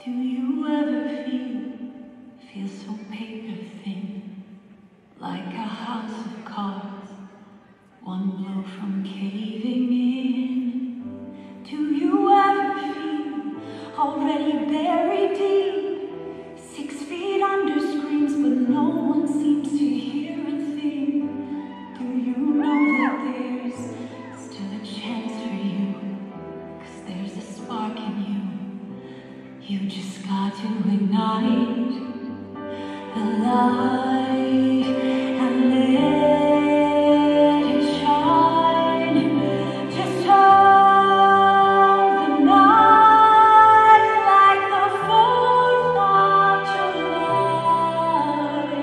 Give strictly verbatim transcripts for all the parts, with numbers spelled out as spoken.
Do you ever feel, feel so paper thin, like a house of cards, one blow from caving in? Do you ever feel already buried deep, six feet under screams, but no one seems to hear a thing? Do you know that there's still a chance for you, 'cause there's a spark in you? You just got to ignite the light and let it shine. Just hold the night like the fourth of July.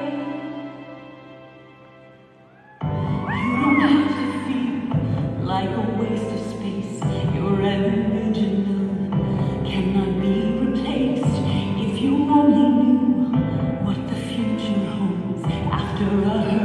You don't have to feel like a waste of space. Your original cannot be replaced. If you only knew what the future holds after a